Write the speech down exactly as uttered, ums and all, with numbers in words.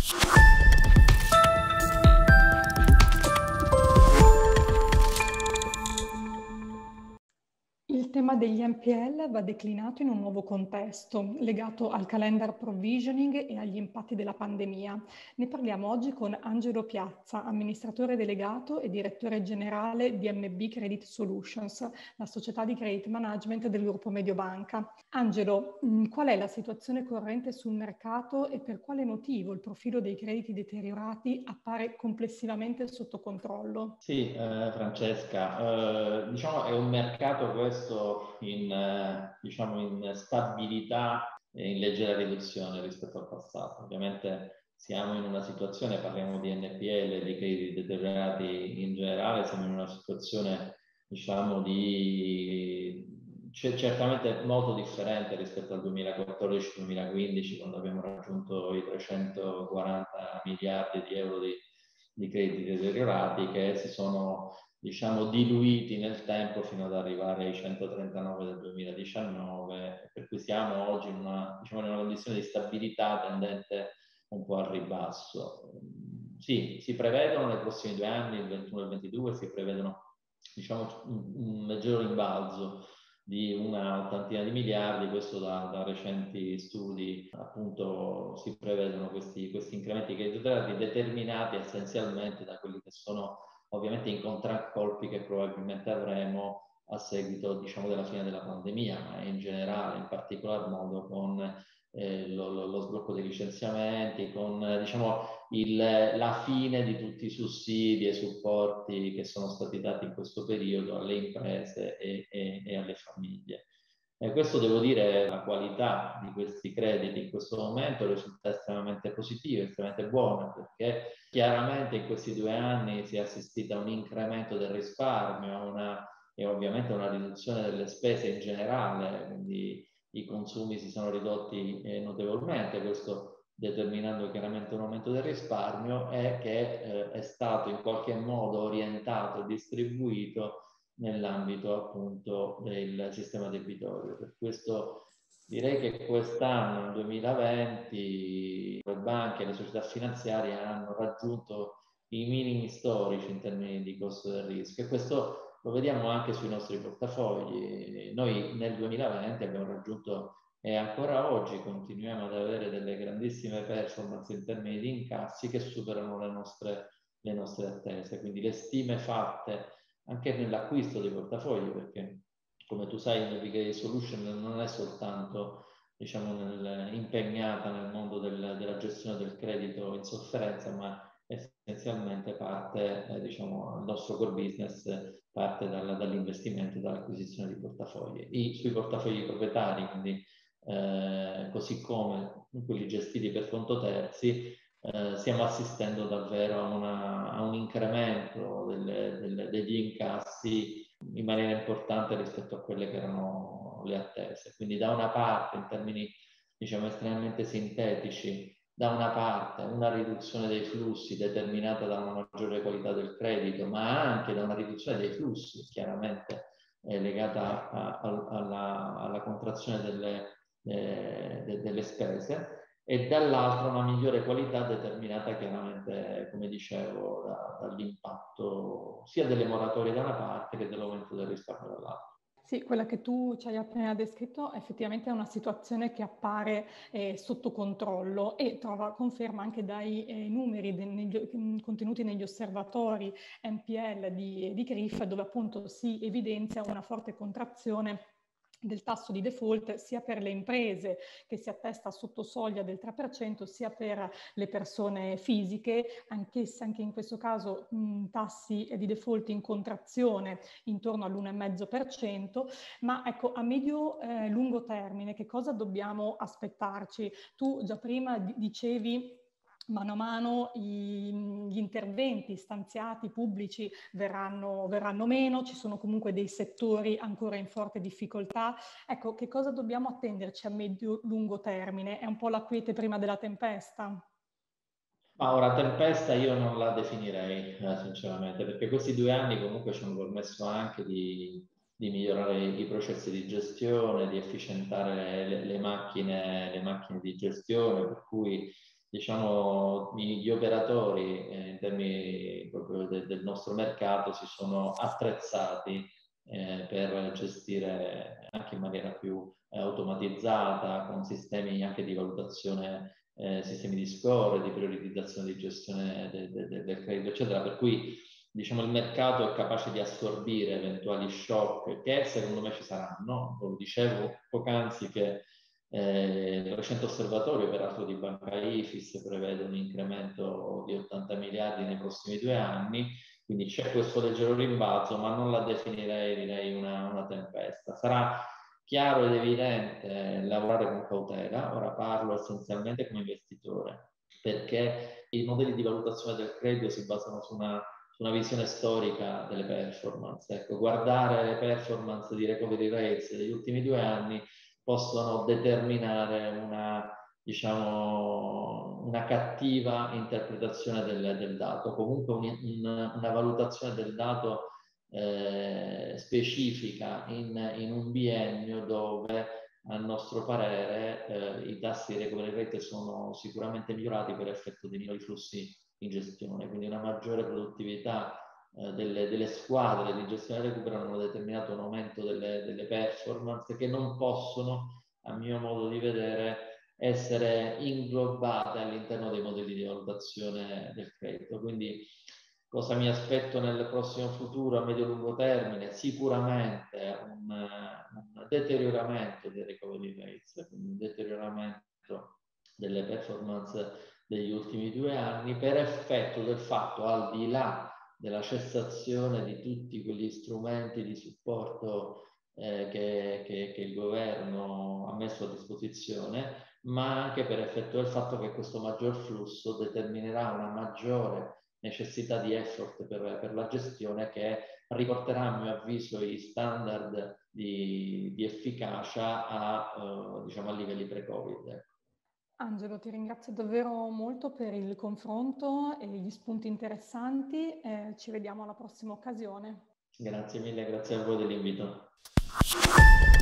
Il tema degli N P L va declinato in un nuovo contesto, legato al calendar provisioning e agli impatti della pandemia. Ne parliamo oggi con Angelo Piazza, amministratore delegato e direttore generale di M B Credit Solutions, la società di credit management del gruppo Mediobanca. Angelo, qual è la situazione corrente sul mercato e per quale motivo il profilo dei crediti deteriorati appare complessivamente sotto controllo? Sì, eh, Francesca, eh, diciamo è un mercato questo in, eh, diciamo in stabilità e in leggera riduzione rispetto al passato. Ovviamente siamo in una situazione, parliamo di N P L, di crediti deteriorati in generale, siamo in una situazione diciamo di certamente molto differente rispetto al duemilaquattordici duemilaquindici, quando abbiamo raggiunto i trecentoquaranta miliardi di euro di di crediti deteriorati che si sono diciamo diluiti nel tempo fino ad arrivare ai centotrentanove del duemiladiciannove, per cui siamo oggi in una, diciamo, in una condizione di stabilità tendente un po' al ribasso. Sì, si prevedono nei prossimi due anni, il ventuno e il ventidue, si prevedono diciamo un, un maggior rimbalzo di una ottantina di miliardi, questo da, da recenti studi appunto si prevedono questi, questi incrementi creditizi determinati essenzialmente da quelli che sono ovviamente i contraccolpi che probabilmente avremo a seguito diciamo della fine della pandemia, ma in generale, in particolar modo con eh, lo, lo, lo sblocco dei licenziamenti, con eh, diciamo il, la fine di tutti i sussidi e supporti che sono stati dati in questo periodo alle imprese e, e, e alle famiglie. E questo devo dire, la qualità di questi crediti in questo momento risulta estremamente positiva, estremamente buona, perché chiaramente in questi due anni si è assistito a un incremento del risparmio, a una, e ovviamente a una riduzione delle spese in generale, quindi i consumi si sono ridotti eh, notevolmente, questo determinando chiaramente un aumento del risparmio e che eh, è stato in qualche modo orientato e distribuito nell'ambito appunto del sistema debitorio. Per questo direi che quest'anno, nel duemilaventi, le banche e le società finanziarie hanno raggiunto i minimi storici in termini di costo del rischio e questo lo vediamo anche sui nostri portafogli. Noi nel duemilaventi abbiamo raggiunto e ancora oggi continuiamo ad avere delle grandissime performance in termini di incassi che superano le nostre, le nostre attese. Quindi le stime fatte anche nell'acquisto dei portafogli, perché come tu sai Navigator Solution non è soltanto diciamo, nel, impegnata nel mondo del, della gestione del credito in sofferenza, ma essenzialmente parte, eh, diciamo, il nostro core business parte dal, dall'investimento e dall'acquisizione di portafogli. I, sui portafogli proprietari, quindi eh, così come quelli gestiti per conto terzi, eh, stiamo assistendo davvero a, una, a un incremento delle, delle, degli incassi in maniera importante rispetto a quelle che erano le attese. Quindi da una parte, in termini diciamo estremamente sintetici, da una parte una riduzione dei flussi determinata da una maggiore qualità del credito, ma anche da una riduzione dei flussi chiaramente eh, legata a, a, alla, alla contrazione delle, eh, de, delle spese, e dall'altro una migliore qualità determinata chiaramente, come dicevo, da, dall'impatto sia delle moratorie da una parte che dell'aumento del risparmio dall'altra. Sì, quella che tu ci hai appena descritto effettivamente è una situazione che appare eh, sotto controllo e trova conferma anche dai eh, numeri de, negli, contenuti negli osservatori N P L di, di C R I F, dove appunto si evidenzia una forte contrazione del tasso di default sia per le imprese che si attesta sotto soglia del tre per cento sia per le persone fisiche, anch'esse anche in questo caso mh, tassi di default in contrazione intorno all'uno virgola cinque per cento, ma ecco a medio eh, lungo termine che cosa dobbiamo aspettarci? Tu già prima dicevi mano a mano i, gli interventi stanziati pubblici verranno, verranno meno, ci sono comunque dei settori ancora in forte difficoltà. Ecco, che cosa dobbiamo attenderci a medio-lungo termine? È un po' la quiete prima della tempesta? Ma ora tempesta io non la definirei eh, sinceramente, perché questi due anni comunque ci hanno permesso anche di, di migliorare i processi di gestione, di efficientare le, le, macchine, le macchine di gestione, per cui diciamo, gli operatori eh, in termini proprio de, del nostro mercato si sono attrezzati eh, per gestire anche in maniera più eh, automatizzata, con sistemi anche di valutazione, eh, sistemi di score, di prioritizzazione di gestione de, de, de, del credito, eccetera, per cui diciamo il mercato è capace di assorbire eventuali shock che secondo me ci saranno. Lo dicevo poc'anzi che eh, il recente osservatorio peraltro di Banca Ifis prevede un incremento di ottanta miliardi nei prossimi due anni, quindi c'è questo leggero rimbalzo, ma non la definirei direi una, una tempesta. Sarà chiaro ed evidente lavorare con cautela. Ora parlo essenzialmente come investitore, perché i modelli di valutazione del credito si basano su una, su una visione storica delle performance. Ecco, guardare le performance di recovery rates degli ultimi due anni possono determinare una, diciamo, una cattiva interpretazione del, del dato, comunque un, un, una valutazione del dato eh, specifica in, in un biennio dove a nostro parere eh, i tassi di recovery rate sono sicuramente migliorati per effetto dei minori flussi in gestione, quindi una maggiore produttività eh, delle, delle squadre di gestione del recupero hanno determinato un aumento delle, delle performance che non possono, a mio modo di vedere, essere inglobate all'interno dei modelli di valutazione del credito. Quindi cosa mi aspetto nel prossimo futuro a medio-lungo termine? Sicuramente un, un deterioramento dei recovery rates, quindi un deterioramento delle performance degli ultimi due anni per effetto del fatto, al di là della cessazione di tutti quegli strumenti di supporto eh, che, che, che il governo ha messo a disposizione, ma anche per effetto del fatto che questo maggior flusso determinerà una maggiore necessità di effort per, per la gestione che riporterà, a mio avviso, i standard di, di efficacia a, eh, diciamo, a livelli pre-Covid. Angelo, ti ringrazio davvero molto per il confronto e gli spunti interessanti. Eh, ci vediamo alla prossima occasione. Grazie mille, grazie a voi dell'invito.